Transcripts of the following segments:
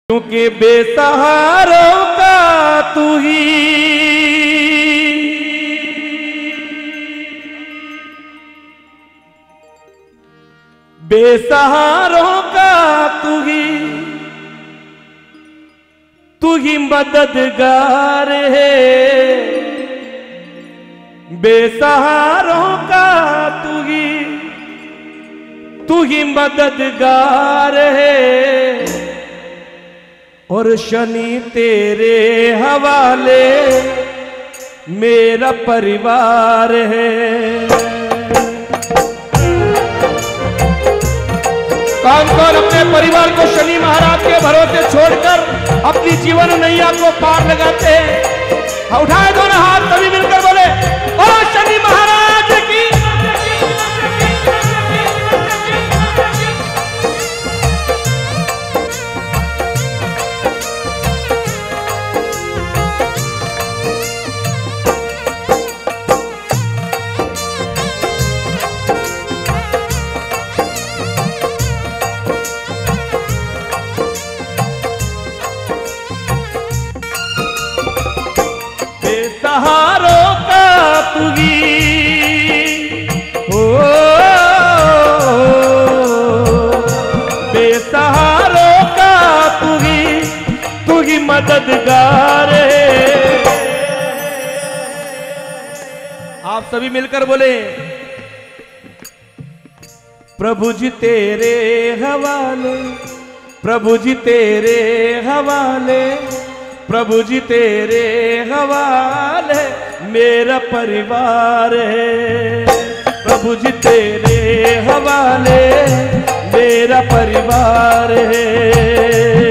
क्योंकि बेसहारों का तू ही बेसहारों का तू ही मददगार है। बेसहारों का तू ही मददगार है। और शनि तेरे हवाले मेरा परिवार है। कौन कौन अपने परिवार को शनि महाराज के भरोसे छोड़कर अपनी जीवन नैया को पार लगाते हैं? उठाए दोनों हाथ, सभी मिलकर बोले ओ शनि महाराज की। बेसहारों का तू ही हो, बेसहारों का तू ही मददगार है। आप सभी मिलकर बोले प्रभु जी तेरे हवाले, प्रभु जी तेरे हवाले, प्रभु जी तेरे हवाले मेरा परिवार है। प्रभु जी तेरे हवाले मेरा परिवार है।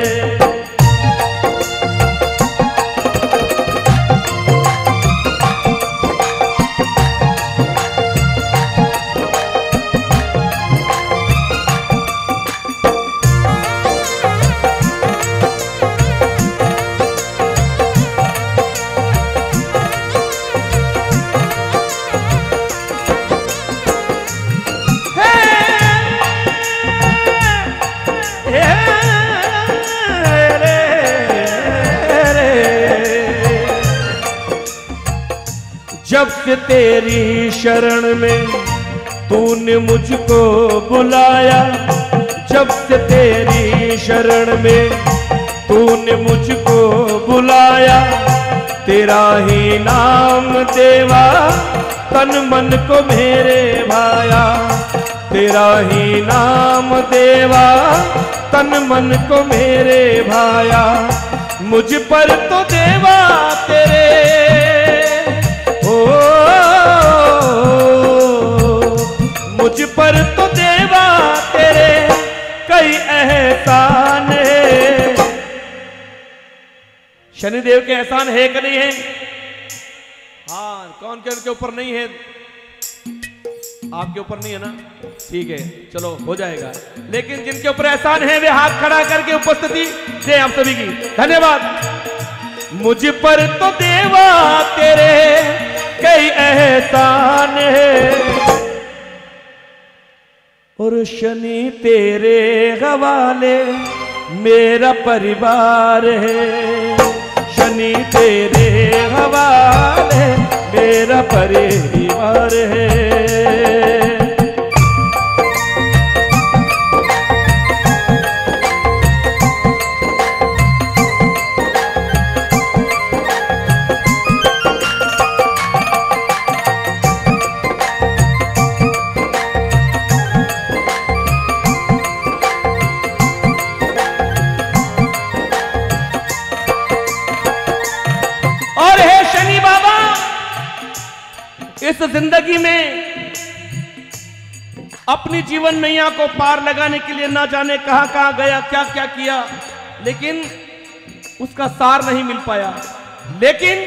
जब से तेरी शरण में तूने मुझको बुलाया, जब से तेरी शरण में तूने मुझको बुलाया, तेरा ही नाम देवा तन मन को मेरे भाया। तेरा ही नाम देवा तन मन को मेरे भाया। मुझ पर तो देवा तेरे मुझ पर तो देवा तेरे कई एहसान है। शनिदेव के एहसान है कि नहीं है? हाँ, कौन के ऊपर नहीं है? आपके ऊपर नहीं है ना? ठीक है, चलो हो जाएगा। लेकिन जिनके ऊपर एहसान है वे हाथ खड़ा करके उपस्थिति दे आप सभी की। धन्यवाद। मुझ पर तो देवा तेरे कई एहसान है। और शनि तेरे हवाले मेरा परिवार है। शनि तेरे हवाले मेरा परिवार है। इस जिंदगी में अपनी जीवन नैया को पार लगाने के लिए ना जाने कहां कहां गया, क्या क्या किया, लेकिन उसका सार नहीं मिल पाया। लेकिन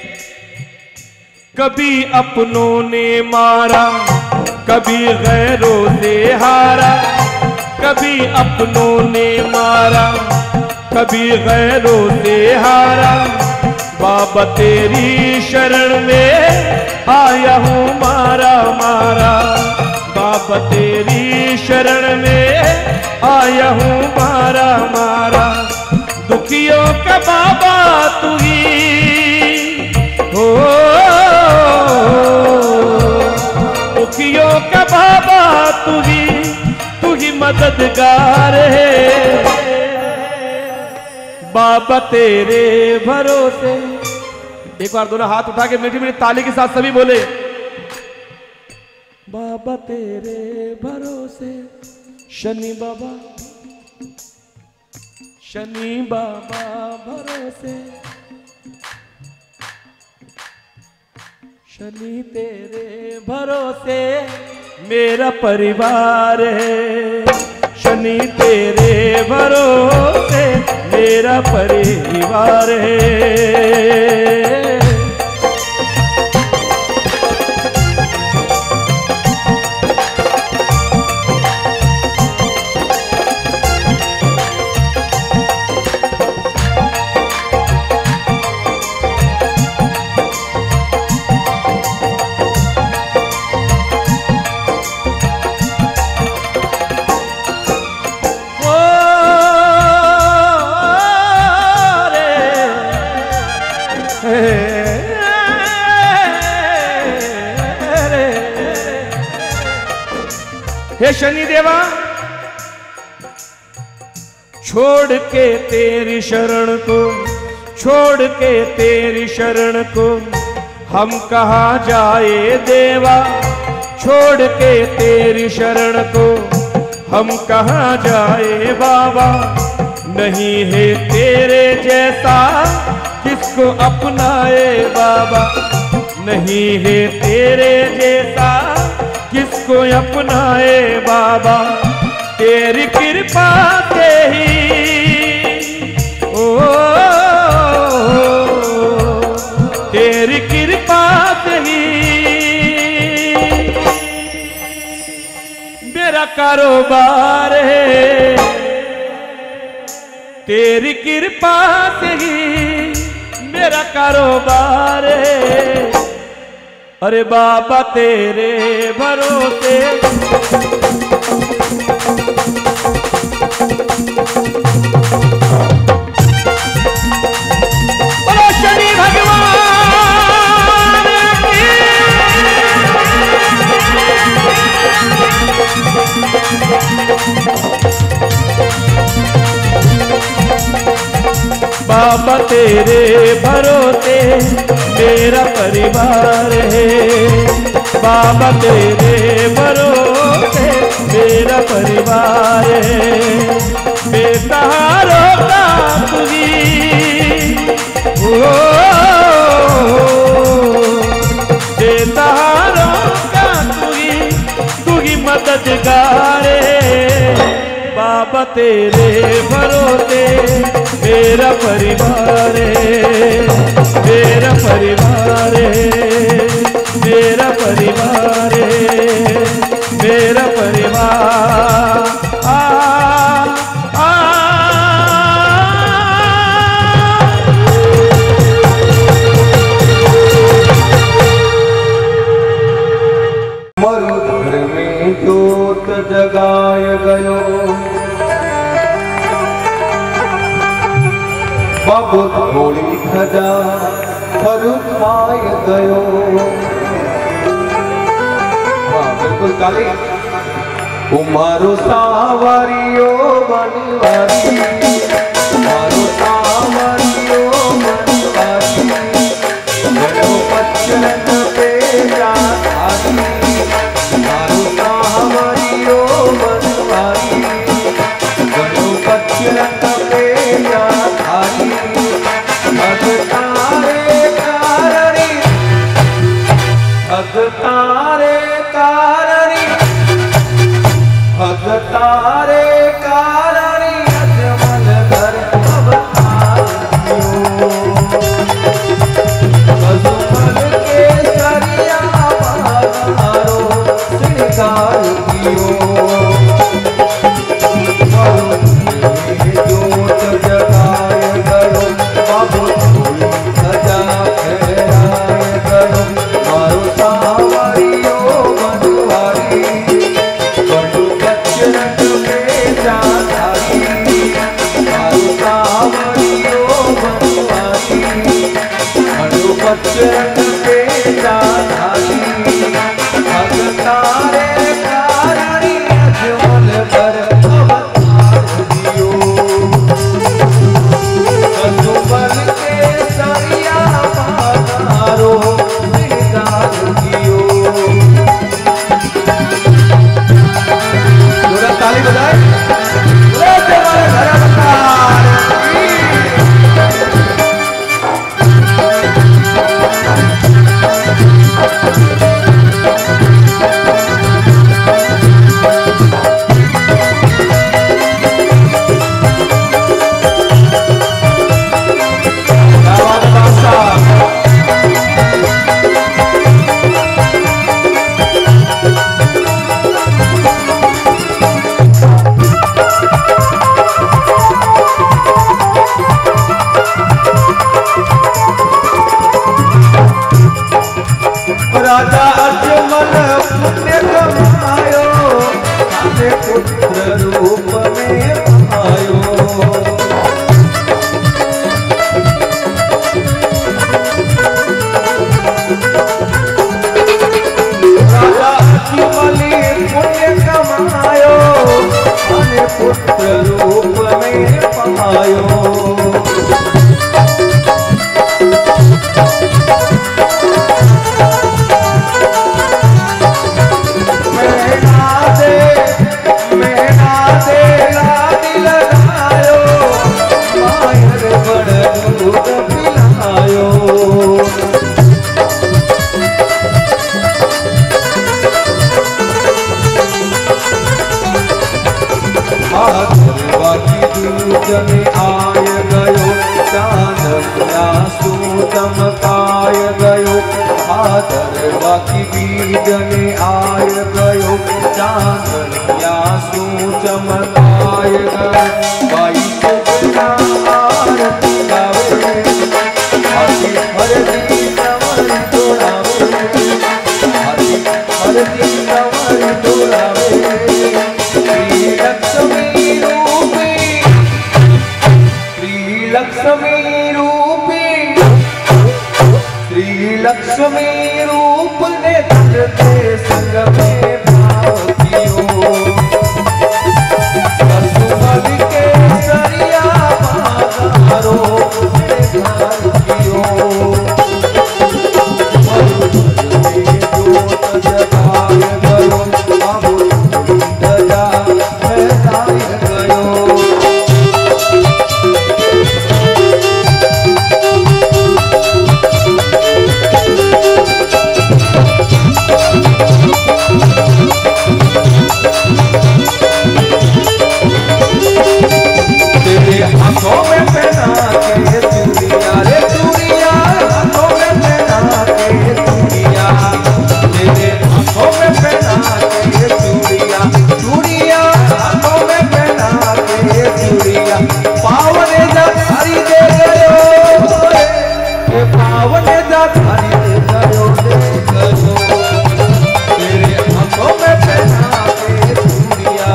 कभी अपनों ने मारा, कभी गैरों से हारा। कभी अपनों ने मारा, कभी गैरों से हारा। बाबा तेरी शरण में आया हूँ मारा मारा। बाबा तेरी शरण में आया हूँ मारा मारा। दुखियों का बाबा तू ही हो, दुखियों का बाबा तू ही मददगार है। बाबा तेरे भरोसे, एक बार दोनों हाथ उठा के मीठी मीठी ताली के साथ सभी बोले, बाबा तेरे भरोसे, शनि बाबा, शनि बाबा भरोसे, शनि तेरे भरोसे मेरा परिवार है, शनि तेरे भरोसे मेरा परिवार है। हे शनि देवा, छोड़ के तेरी शरण को, छोड़ के तेरी शरण को हम कहाँ जाए देवा, छोड़ के तेरी शरण को हम कहाँ जाए बाबा, नहीं है तेरे जैसा किसको अपनाए बाबा, नहीं है तेरे जैसा किसको अपनाए बाबा, तेरी कृपा से ही ओ, तेरी कृपा से ही मेरा कारोबार है, तेरी कृपा से ही मेरा कारोबार है। अरे बाबा तेरे भरोसे, बोलो शनि भगवान की। बाबा तेरे भरोसे मेरा परिवार है, बाबा तेरे भरोसे मेरा परिवार है, बेसहारों का तू ही ओ, बेसहारों का तू ही मददगार है। बाबा तेरे भरोसे मेरा परिवार है, मेरा परिवार है, मेरा परिवार है, मेरा परिवार मरुधर में ज्योत जगाय गयो, बाबू थोड़ी खजा फरू खाय गयो। हाँ बिल्कुल काली। उमारो सावरियो बनवारी, उमारो सावरियो बनवारी, गणो पचरन पे जाधारी, उमारो सावरियो बनवारी, गणो पचरन पे जाधारी, अगतारे कारणी, अगतारे कारणी, अगतारे कारणी अजमल में पायो। राजा अजमली पुण्य कमायो अने पुत्र रूप में पायो। में आय गयो चांदनिया चमकाय गयो। भादरवा की बीज में आय गयो चांदनिया चमकाय गयो। बाई सुगना आरती गावे हाथी हरदी कमर तोड़ावे। हाथी हरदी कमर तोड़ावे। लक्ष्मी रूपी श्री लक्ष्मी रूप ने धरते संग में भाव कियो। कसुमल के सरिया बाजारो से घर कियो। जोत जगाय गयो बाबू दया फैलाय गयो। हाथों में पहना के चूड़िया रे चूड़िया। हाथों में पहना के चूड़िया। तेरे हाथों में पहना के चूड़िया। चूड़िया हाथों में पहना के चूड़िया। पावने जा थारी दे गयो रे। पावने जा थारी दे गयो दे गयो। तेरे हाथों में पहना के चूड़िया।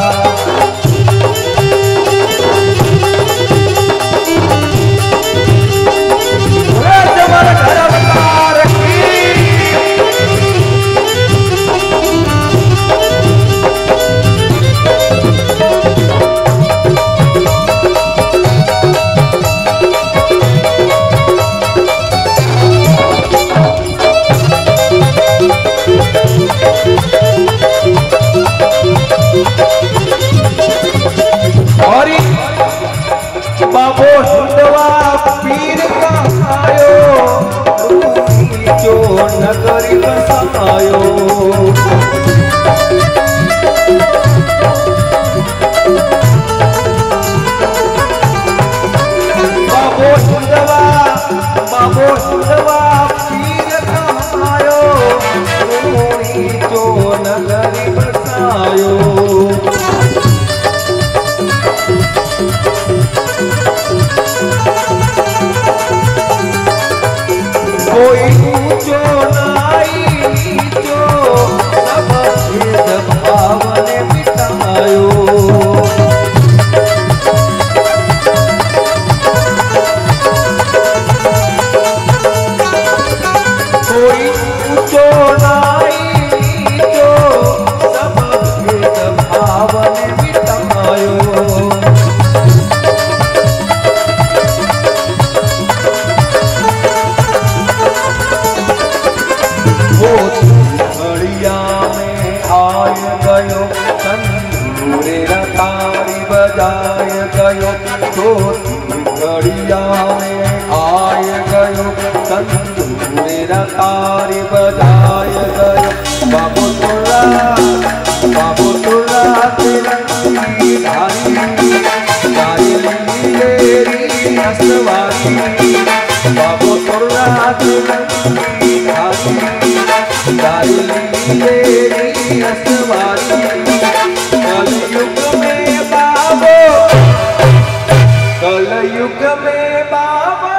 बाबो हिंदवा पीर का आयो जो नगरी बसायो। बाबो हिंदवा पीर का आयो जो नगरी बसायो। कोई ऊंचो नाई नीचो सब भेद भाव ने मिटायो। कोई ऊंचो नाई नीचो सब भेद भाव ने मिटायो। घड़िया में आय गयो तंदूरे तारी बजाय गयो। घड़िया में आय गयो तंदूरे तारी बजाय गयो। बाबू तुरा तिरंगी धारी गाड़ी लेरी हसवारी। बाबू तुरा तिरंगी धारी गाड़ी लेरी हसवारी। कलयुग में बाबो कलयुग में बाबा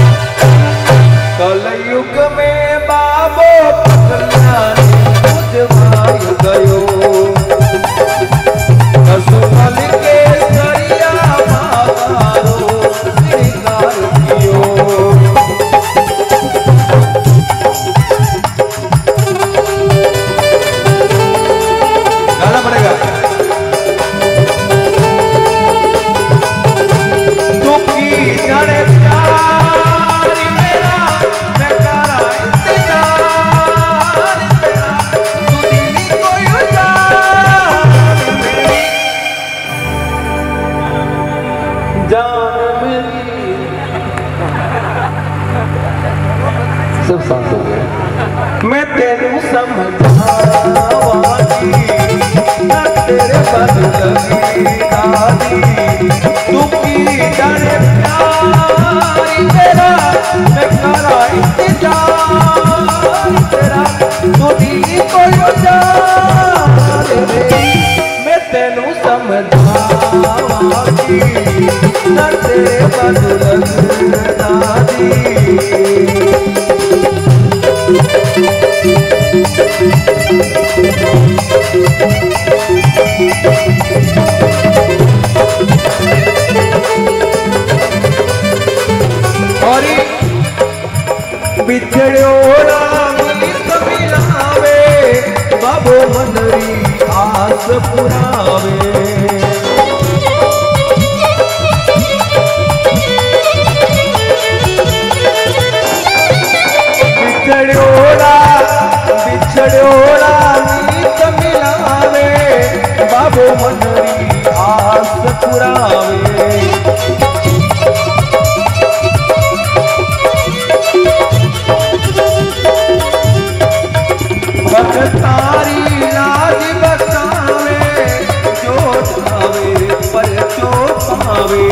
कलयुग में बाबो कल्याण उजवाय गयो। कसुमल के जान मेरी सब शांत हो गए। मैं तेनू समझावांगी ना तेरे बद लगी दादी तू की डरे प्यारी तेरा मैं करा इंतजार तेरा तू दिल को जान मैं तेनू समझावांगी ना तेरे बद लगी दादी और बिछड़ोड़ा मित मिलावे बाबो मनरी आस पुरावे बिछड़ोड़ा मित मिलावे बाबो मनरी आस पुरावे तारी लाज बचावे जो जावे पर जो पावे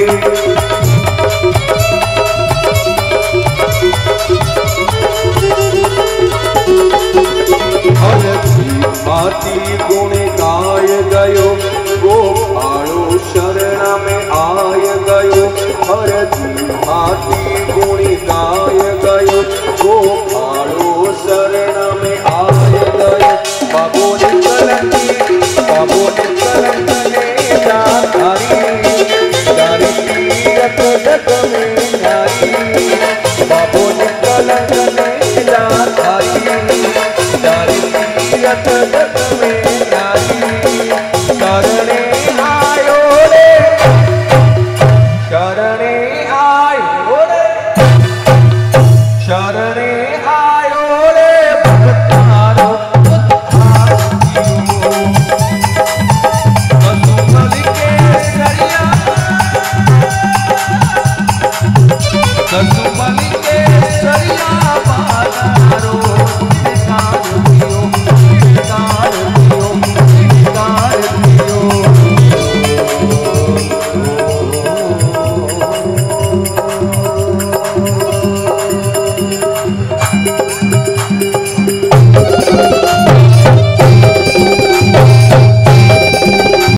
माती गुण गाय गयो गोपालो शरण में आय गयो हर दी